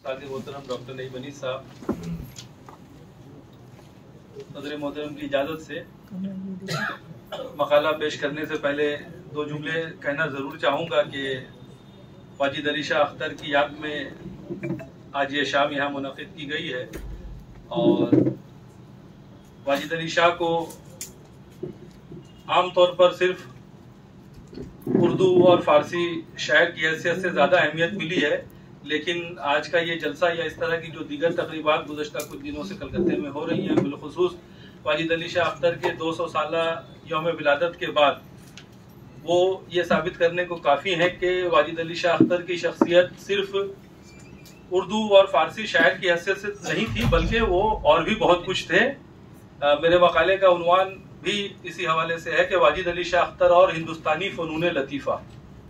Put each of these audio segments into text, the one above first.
कादिर मोहतरम डॉक्टर नहीं बनी साहब, सदर मोहतरम की इजाज़त से मकाला पेश करने से पहले दो जुमले कहना ज़रूर चाहूँगा कि वाजिद अली शाह अख्तर की याद में आज ये शाम यहाँ मुनक़िद की गई है और वाजिद अली शाह को आम तौर पर सिर्फ उर्दू और फ़ारसी शायर की हैसियत से ज़्यादा अहमियत मिली है, लेकिन आज का ये जलसा या इस तरह की जो दीगर तकरीबात गुज़श्ता कुछ दिनों से कलकत्ते में हो रही हैं, बिलखुसूस वाजिद अली शाह अख्तर के 200 साला यौम विलादत के बाद, वो ये साबित करने को काफ़ी है कि वाजिद अली शाह अख्तर की शख्सियत सिर्फ उर्दू और फ़ारसी शायर की हैसियत से नहीं थी, बल्कि वो और भी बहुत कुछ थे। मेरे मकाले का उन्वान भी इसी हवाले से है कि वाजिद अली शाह अख्तर और हिंदुस्तानी फ़नून लतीफ़ा,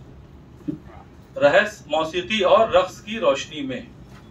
रहस, मौसीकी और रक्स की रोशनी में।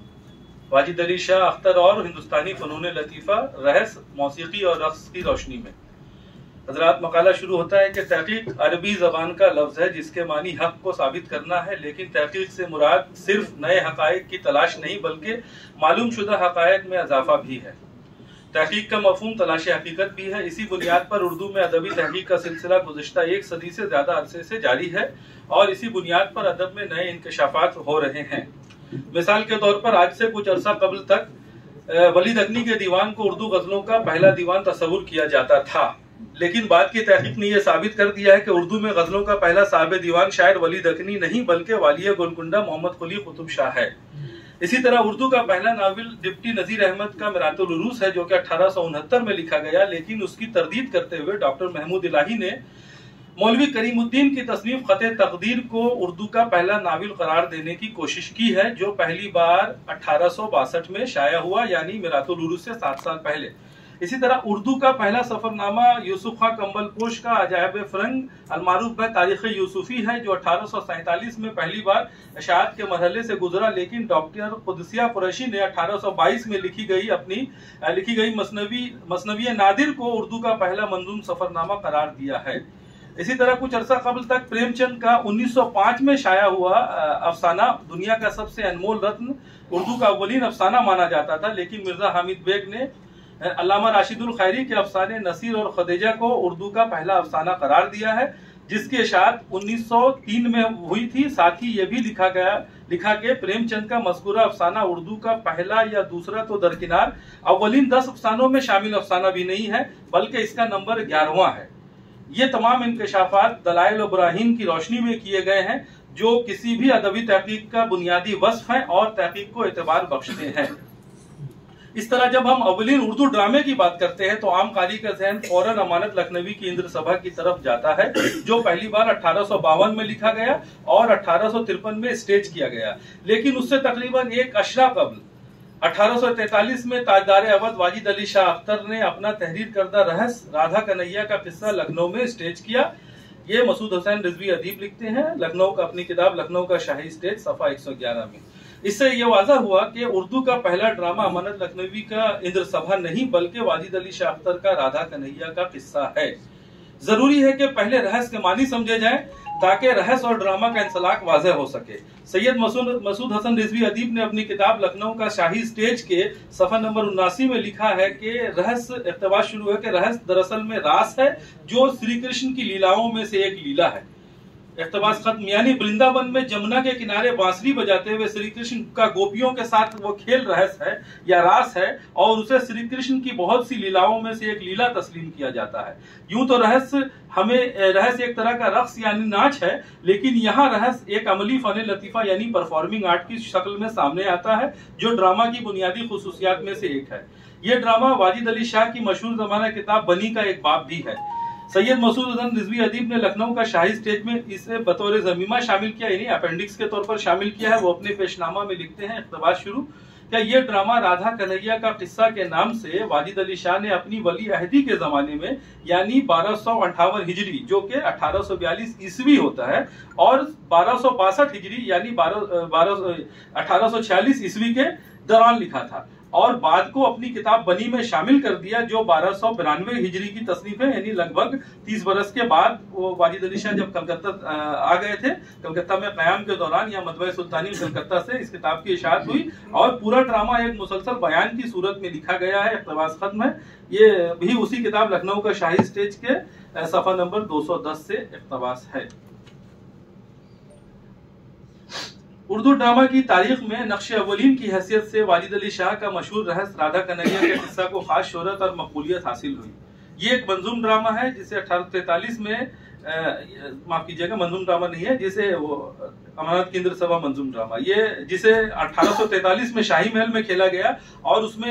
वाजिद अली शाह अख्तर और हिंदुस्तानी फ़नून लतीफ़ा, रहस, मौसीकी और रक्स की रोशनी में। हज़रात, मकाला शुरू होता है कि तहकीक अरबी ज़बान का लफ्ज़ है जिसके मानी हक़ को साबित करना है, लेकिन तहकीक से मुराद सिर्फ नए हक़ाइक़ की तलाश नहीं बल्कि मालूम शुदा हक़ाइक़ में इजाफा भी है। तहकीक का मफ़हूम तलाश हकीकत भी है। इसी बुनियाद पर उर्दू में अदबी तहकीक का सिलसिला गुज़श्ता 1 सदी से ज़्यादा अरसे से जारी है और इसी बुनियाद पर अदब में नए इंकशाफात हो रहे हैं। मिसाल के तौर पर आज से कुछ अरसा कबल तक वलीद अकनी के दीवान को उर्दू गज़लों का पहला दीवान तस्वुर किया जाता था, लेकिन बाद की तहकीक ने यह साबित कर दिया है कि उर्दू में गज़लों का पहला साहिब दीवान शायर वलीद अकनी नहीं बल्कि वालिय गोलकुंडा मोहम्मद कुली कुतुब शाह है। इसी तरह उर्दू का पहला नावल डिप्टी नज़ीर अहमद का मिरातुल उरूस है, जो कि 1869 में लिखा गया, लेकिन उसकी तरदीद करते हुए डॉक्टर महमूद इलाही ने मौलवी करीमुद्दीन की तसनीफ ख़त तकदीर को उर्दू का पहला नावल करार देने की कोशिश की है, जो पहली बार 1862 में शाया हुआ, यानी मिरातुल उरूस से 7 साल पहले। इसी तरह उर्दू का पहला सफरनामा यूसुफ खां कंबलपोश का अजायब फरंग अलमारूफ है तारीख यूसुफी है, जो 1847 में पहली बार शाद के मरहले से गुजरा, लेकिन डॉक्टर कुदसिया कुरैशी ने 1822 में लिखी गई मसनवी नादिर को उर्दू का पहला मंजूम सफरनामा करार दिया है। इसी तरह कुछ अरसा कबल तक प्रेमचंद का 1905 में शाया हुआ अफसाना दुनिया का सबसे अनमोल रत्न उर्दू का अव्वलीन अफसाना माना जाता था, लेकिन मिर्जा हामिद बेग ने अल्लामा राशिदुल खैरी के अफसाने नसीर और खदीजा को उर्दू का पहला अफसाना करार दिया है, जिसकी इशाअत 1903 में हुई थी। साथ ही ये भी लिखा कि प्रेमचंद का मज़कूरा अफसाना उर्दू का पहला या दूसरा तो दरकिनार अव्वलीन 10 अफसानों में शामिल अफसाना भी नहीं है, बल्कि इसका नंबर 11वां है। ये तमाम इंकशाफात दलाइल और बराहीन की रोशनी में किए गए हैं, जो किसी भी अदबी तहकीक का बुनियादी वस्फ है और तहकीक को एतबार बख्शते हैं। इस तरह जब हम अव्वलीन उर्दू ड्रामे की बात करते हैं तो आम कारी का ज़हन फौरन अमानत लखनवी की इंद्र सभा की तरफ जाता है, जो पहली बार 1852 में लिखा गया और 1853 में स्टेज किया गया, लेकिन उससे तकरीबन एक अशरा कबल 1843 में ताजदार अवध वाजिद अली शाह अख्तर ने अपना तहरीर करदा रहस राधा कन्हैया का किस्सा लखनऊ में स्टेज किया। ये मसूद हुसैन रिजवी अदीब लिखते हैं लखनऊ का अपनी किताब लखनऊ का शाही स्टेज सफ़ा 111 में। इससे यह वाज़ा हुआ कि उर्दू का पहला ड्रामा अमानत लखनवी का इंद्र सभा नहीं बल्कि वाजिद अली शाह अख्तर का राधा कन्हैया का किस्सा है। जरूरी है कि पहले रहस के मानी समझे जाएं ताकि रहस और ड्रामा का इंसलाक वाज़ह हो सके। सैयद मसूद हसन रिजवी अदीब ने अपनी किताब लखनऊ का शाही स्टेज के सफ़ा नंबर 79 में लिखा है कि रहस इक़्तिबास शुरू है कि रहस दरअसल में रास है, जो श्री कृष्ण की लीलाओं में से एक लीला है। इक़्तिबास खत्म, यानी वृंदावन में जमुना के किनारे बांसुरी बजाते हुए श्री कृष्ण का गोपियों के साथ वो खेल रहस है या रास है, और उसे श्री कृष्ण की बहुत सी लीलाओं में से एक लीला तस्लीम किया जाता है। यूं तो रहस एक तरह का रक्स यानी नाच है, लेकिन यहाँ रहस एक अमली फन लतीफ़ा यानी परफॉर्मिंग आर्ट की शक्ल में सामने आता है, जो ड्रामा की बुनियादी खुसूसियात में से एक है। ये ड्रामा वाजिद अली शाह की मशहूर ज़माना किताब बनी का एक बाब भी है। सैयद मसूद हसन रिजवी अदीब ने लखनऊ का शाही स्टेज में इसे बतौर ज़मीमा शामिल किया, यानी अपेंडिक्स के तौर पर शामिल किया है। वो अपने पेशनामा में लिखते हैं, इक़्तिबास शुरू, क्या ये ड्रामा राधा कन्हैया का किस्सा के नाम से वाजिद अली शाह ने अपनी वली अहदी के जमाने में यानी 1258 हिजरी, जो कि 1842 ईस्वी होता है, और 1262 हिजरी यानी 1846 ईस्वी के दौरान लिखा था। और बाद को अपनी किताब बनी में शामिल कर दिया, जो 1292 हिजरी की तसनीफ है, यानी लगभग 30 बरस के बाद वो वाजिद अली शाह जब कलकत्ता आ गए थे, कलकत्ता में क़याम के दौरान या मदबा सुल्तानी कलकत्ता से इस किताब की इशाअत हुई और पूरा ड्रामा एक मुसलसल बयान की सूरत में लिखा गया है, इक़्तिबास खत्म है। ये भी उसी किताब लखनऊ का शाही स्टेज के सफ़ा नंबर 210 से इक़्तिबास है। उर्दू ड्रामा की तारीख में नक्श अव्वलीन की हैसियत से वाजिद अली शाह का मशहूर रहस राधा कन्हैया के किस्सा को खास शोहरत और मकबूलियत हासिल हुई। ये एक मंजूम ड्रामा है जिसे 1843 में माफ कीजिएगा, मंजूम ड्रामा नहीं है, जिसे वो अमानत केंद्र सभा मंजूम ड्रामा, ये जिसे 1843 में शाही महल में खेला गया और उसमें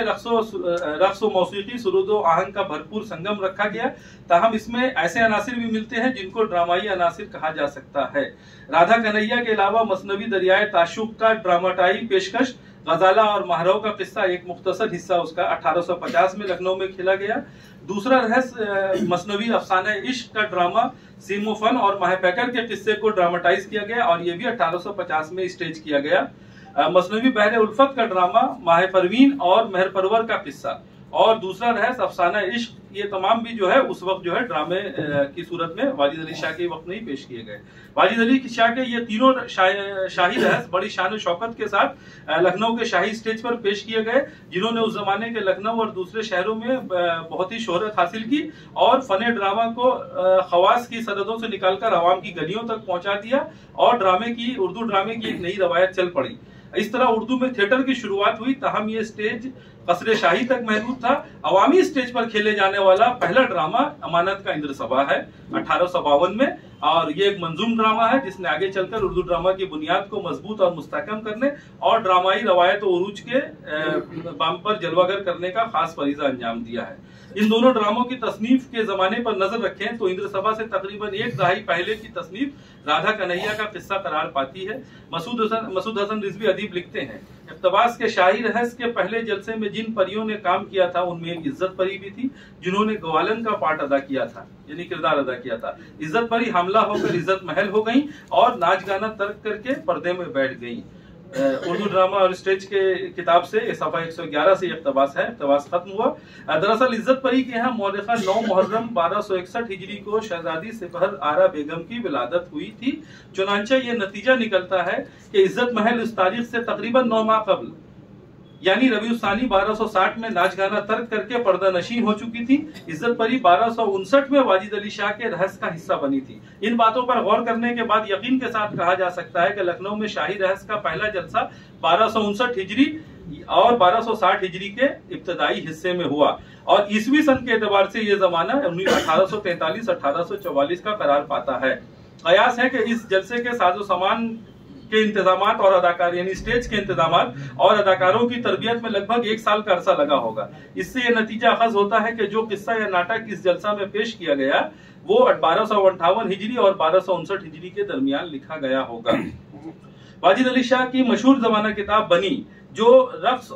रक्स व मौसीकी, सुरूद व आहंग का भरपूर संगम रखा गया। ताहम इसमें ऐसे अनासिर भी मिलते हैं जिनको ड्रामाई अनासिर कहा जा सकता है। राधा कन्हैया के अलावा मसनवी दरियाए ताशुक का ड्रामाटाई पेशकश, गजाला और महरव का किस्सा एक मुख्तसर हिस्सा उसका 1850 में लखनऊ में खेला गया। दूसरा रहस्य मसनवी अफसाना इश्क का ड्रामा सीमोफन और महपैकर के किस्से को ड्रामाटाइज किया गया और ये भी 1850 में स्टेज किया गया। मसनवी बहर उल्फत का ड्रामा माह परवीन और मेहर परवर का किस्सा और दूसरा रहस्य अफसाना इश्क, ये तमाम भी जो है उस वक्त जो है ड्रामे की सूरत में वाजिद अली शाह के वक्त नहीं पेश किए गए। वाजिद अली शाह के ये तीनों शाही रहस्य बड़ी शान शौकत के साथ लखनऊ के शाही स्टेज पर पेश किए गए, जिन्होंने उस जमाने के लखनऊ और दूसरे शहरों में बहुत ही शोहरत हासिल की और फने ड्रामा को खवास की सरहदों से निकालकर अवाम की गलियों तक पहुंचा दिया और उर्दू ड्रामे की एक नई रवायत चल पड़ी। इस तरह उर्दू में थिएटर की शुरुआत हुई। ताहम ये स्टेज कसरे शाही तक महदूद था। अवामी स्टेज पर खेले जाने वाला पहला ड्रामा अमानत का इंद्र सभा है 1852 में और ये एक मंजूम ड्रामा है जिसने आगे चलकर उर्दू ड्रामा की बुनियाद को मजबूत और मुस्तहकम करने और ड्रामाई रवायत और उरूज के बाम पर जलवागर करने का खास फरीजा अंजाम दिया है। इन दोनों ड्रामों की तसनीफ के जमाने पर नजर रखें तो इंद्र सभा से तकरीबन एक दहाई पहले की तसनीफ राधा कन्हैया का किस्सा करार पाती है। मसूद हसन रिजवी अदीब लिखते हैं, इक़्तिबास के शाही रहस्य के पहले जलसे में जिन परियों ने काम किया था उनमें एक इज्जत परी भी थी जिन्होंने ग्वालन का पार्ट अदा किया था, यानी किरदार अदा किया था। इज्जत परी हमला होकर इज्जत महल हो गई और नाच गाना तर्क करके पर्दे में बैठ गई। उर्दू ड्रामा और स्टेज के किताब से सफ़ा 111 से इक़्तिबास है, इक़्तिबास खत्म हुआ। दरअसल इज्जत परी के यहाँ मौलिका 9 मुहर्रम 1261 हिजरी को शहजादी सिपहर आरा बेगम की विलादत हुई थी। चुनांचे ये नतीजा निकलता है कि इज्जत महल इस तारीख से तकरीबन 9 माह कबल यानी रबीउस्सानी 1260 में नाच गाना तर्क करके पर्दा नशीन हो चुकी थी। इज्जत परी 1259 में वाजिद अली शाह के रहस्य का हिस्सा बनी थी। इन बातों पर गौर करने के बाद यकीन के साथ कहा जा सकता है कि लखनऊ में शाही रहस्य का पहला जलसा 1259 हिजरी और 1260 हिजरी के इब्तदाई हिस्से में हुआ और ईसवी सन के एतबार से ये जमाना 1843-1844 का करार पाता है। कयास है कि इस जलसे के साजो सामान के इंतजामात और अदाकार यानी स्टेज के इंतजामात और अदाकारों की तरबियत में लगभग 1 साल का अरसा लगा होगा। इससे यह नतीजा अखज होता है कि जो किस्सा या नाटक इस जलसा में पेश किया गया वो 1258 हिजरी और 1259 हिजरी के दरमियान लिखा गया होगा। वाजिद अली शाह की मशहूर जमाना किताब बनी, जो रक्स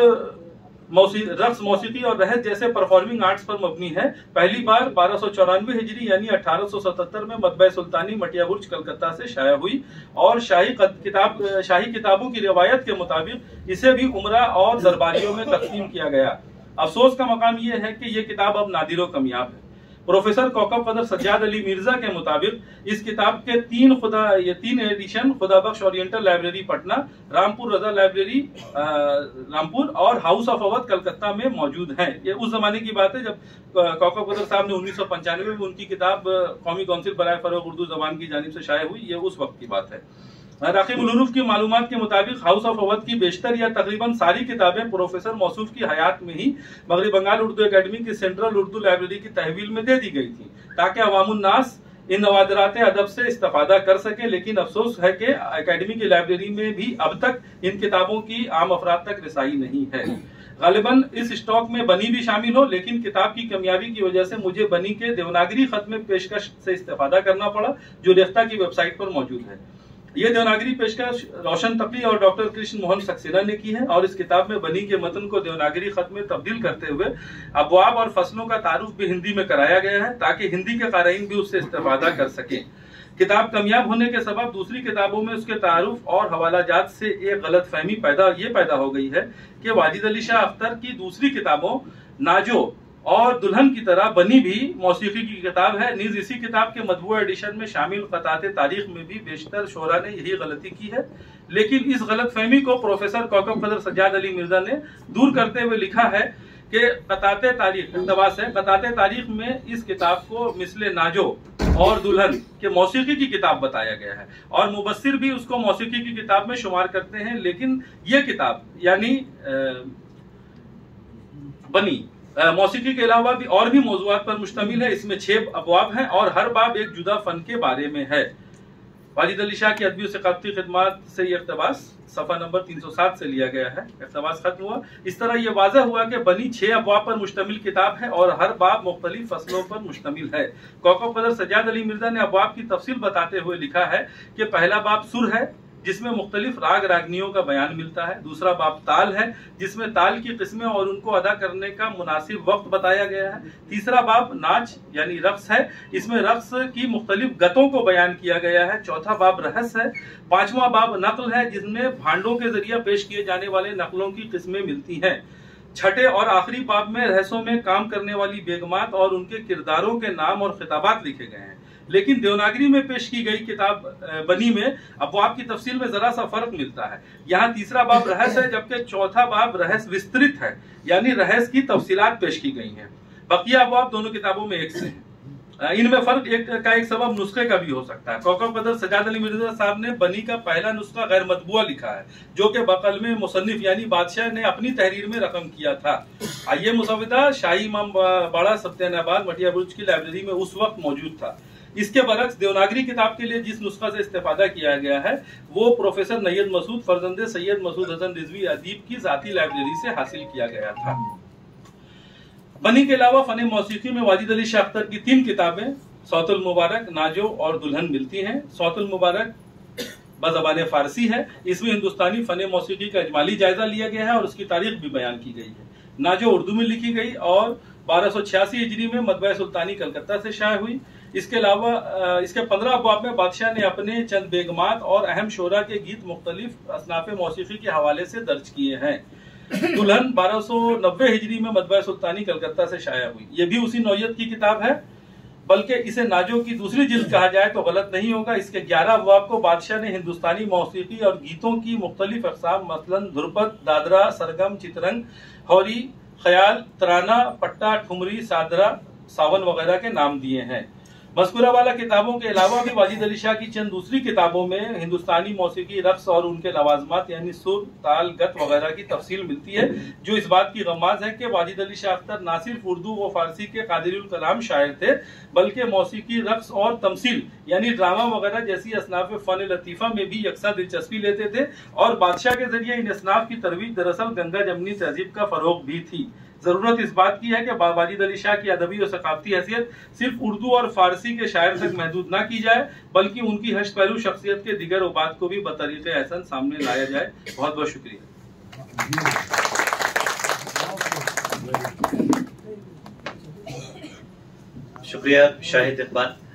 मौसीकी और रहस जैसे परफॉर्मिंग आर्ट्स पर मबनी है, पहली बार 1294 हिजरी यानी 1877 में मदबा सुल्तानी मटिया बुर्ज कलकत्ता से शाया हुई और शाही किताबों की रिवायत के मुताबिक इसे भी उमरा और दरबारियों में तकसीम किया गया। अफसोस का मकाम यह है कि यह किताब अब नादिर व कमियाब है। प्रोफेसर कौकब कदर सज्जाद अली मिर्जा के मुताबिक इस किताब के 3 edition Khuda Bakhsh oriental library Patna, Rampur Raza library Rampur और हाउस ऑफ अवध कलकत्ता में मौजूद हैं। ये उस जमाने की बात है जब कौकब कदर साहब ने 1995 में उनकी किताब कौमी कौंसिल बराए फरोग उर्दू जबान की जानिब से शाया हुई। ये उस वक्त की बात है। राक़िबुल उरूफ की मालूमात के मुताबिक हाउस ऑफ अवध की बेशतर या तकरीबन सारी किताबें प्रोफेसर मौसूफ की हयात में ही मगरबी बंगाल उर्दू एकेडमी की सेंट्रल उर्दू लाइब्रेरी की तहवील में दे दी गई थी ताकि अवामुन्नास इन नवादरात अदब से इस्तेफादा कर सके। लेकिन अफसोस है कि एकेडमी की लाइब्रेरी में भी अब तक इन किताबों की आम अफराद तक रसाई नहीं है। गालिबन इस स्टॉक में बनी भी शामिल हो, लेकिन किताब की कमियाबी की वजह से मुझे बनी के देवनागरी खत में पेशकश से इस्तेफादा करना पड़ा, जो रेख्ता की वेबसाइट पर मौजूद है। ये देवनागरी पेशकश रोशन तकी और डॉक्टर कृष्ण मोहन सक्सेना ने की है और इस किताब में बनी के मतन को देवनागरी खत में तब्दील करते हुए अबवाब और फसलों का तारुफ भी हिंदी में कराया गया है ताकि हिंदी के क़ारीन भी उससे इस्तेफादा कर सकें। किताब कामयाब होने के सबब दूसरी किताबों में उसके तारुफ और हवालाजात से एक गलतफहमी पैदा हो गई है कि वाजिद अली शाह अख्तर की दूसरी किताबों नाजो और दुल्हन की तरह बनी भी मौसीकी की किताब है। नीज इसी किताब के मतबूआ एडिशन में शामिल क़ताते तारीख में भी बेशतर शोरा ने यही गलती की है, लेकिन इस गलतफहमी को प्रोफेसर कौकब कदर सज्जाद अली मिर्जा ने दूर करते हुए लिखा है कि क़ताते तारीख इक़्तबास है, क़ताते तारीख में इस किताब को मिसले नाजो और दुल्हन के मौसीकी की किताब बताया गया है और मुबस्सिर भी उसको मौसीकी की किताब में शुमार करते हैं, लेकिन यह किताब यानी बनी मौसीकी के अलावा भी और भी मौज़ूआत पर मुश्तमिल है। इसमें 6 अबवाब हैं और हर बाब एक जुदा फन के बारे में है। वाजिद अली शाह की अदबी और सकाफ़ती खिदमात से ये इक़्तिबास सफ़ा नंबर 307 से लिया गया है। इक़्तिबास खत्म हुआ। इस तरह यह वाज़ह हुआ कि बनी 6 अबवाब पर मुश्तमिल किताब है और हर बाब मुख्तलिफ फसलों पर मुश्तमिल है। कौकब कदर सज्जाद अली मिर्जा ने अबवाब की तफसील बताते हुए लिखा है कि पहला बाब सुर है जिसमें मुख्तलिफ राग रागनियों का बयान मिलता है। दूसरा बाब ताल है जिसमें ताल की किस्में और उनको अदा करने का मुनासिब वक्त बताया गया है। तीसरा बाब नाच यानी रक्स है, इसमें रक्स की मुख्तलिफ गतों को बयान किया गया है। चौथा बाब रहस है। पांचवा बाब नकल है जिसमें भांडों के जरिए पेश किए जाने वाले नकलों की किस्में मिलती हैं। छठे और आखिरी बाब में रहसों में काम करने वाली बेगमात और उनके किरदारों के नाम और खिताबात लिखे गए हैं। लेकिन देवनागरी में पेश की गई किताब बनी में अबवाब की तफसील में जरा सा फर्क मिलता है। यहाँ तीसरा बाब रहस है जबकि चौथा बाब रहस विस्तृत है, यानी रहस की तफसीलात पेश की गई हैं। बकिया अबवाब दोनों किताबों में एक से हैं। इनमें फर्क एक सबब नुस्खे का भी हो सकता है। कौकब कदर सज्जाद अली मिर्जा साहब ने बनी का पहला नुस्खा गैर मतबूआ लिखा है जो कि बकल में मुसन्निफ यानी बादशाह ने अपनी तहरीर में रकम किया था। ये मुसविदा शाही इमाम बाड़ा सत्यानाबाद मटिया बुर्ज की लाइब्रेरी में उस वक्त मौजूद था। इसके बरक्स देवनागरी किताब के लिए जिस नुस्खा से इस्तेफादा किया गया है वो प्रोफेसर नैयद मसूद फरजंदे सैयद मसूद हसन रिजवी अदीब की जाती लाइब्रेरी से हासिल किया गया था। बनी के अलावा फन मौसीकी में वाजिद अली शाह अख्तर की 3 किताबें सौतुल मुबारक, नाजो और दुल्हन मिलती हैं। सौतुल मुबारक बज़बान फारसी है। इसमें हिंदुस्तानी फन मौसीकी का इजमाली जायजा लिया गया है और उसकी तारीख भी बयान की गई है। नाजो उर्दू में लिखी गई और 1286 हिजरी में मतबा सुल्तानी कलकत्ता से शाया हुई। इसके अलावा इसके 15 अबवाब में बादशाह ने अपने चंद बेगमात और अहम शोरा के गीत मुख्तलिफ असनाफ मौसीकी के हवाले से दर्ज किए हैं। दुल्हन 1290 हिजरी में मतबा सुल्तानी कलकत्ता से शाया हुई। ये भी उसी नौयत की किताब है, बल्कि इसे नाजो की दूसरी जिल्द कहा जाए तो गलत नहीं होगा। इसके 11 अबवाब को बादशाह ने हिंदुस्तानी मौसीकी और गीतों की मुख्तलिफ अक़साम मसलन ध्रुपद, दादरा, सरगम, चितरंग, हौरी, ख्याल, तराना, पट्टा, ठुमरी, सादरा, सावन वगैरह के नाम दिए हैं। मज़कूरा वाला किताबों के अलावा भी वाजिद अली शाह की चंद दूसरी किताबों में हिंदुस्तानी मौसीकी, रक्स और उनके लवाजमात यानी सुर, ताल, गत वगैरह की तफसील मिलती है, जो इस बात की गमाज है कि वाजिद अली शाह अख्तर न सिर्फ उर्दू व फारसी के कादिरुल कलाम शायर थे, बल्कि मौसीकी, रक्स और तमसील यानी ड्रामा वगैरह जैसी असनाफ फन लतीफ़ा में भी यकसा दिलचस्पी लेते थे और बादशाह के जरिए इन असनाफ की तरवीज दरअसल गंगा जमनी तहजीब का फरोग भी थी। जरूरत इस बात की है कि वाजिद अली शाह की अदबी और सकाफती हैसियत सिर्फ उर्दू और फारसी के शायर तक महदूद न की जाए, बल्कि उनकी हश्त पहलू शख्सियत के दिगर उबात को भी बतरीक़े एहसन सामने लाया जाए। बहुत बहुत शुक्रिया। शुक्रिया शाहिद इकबाल।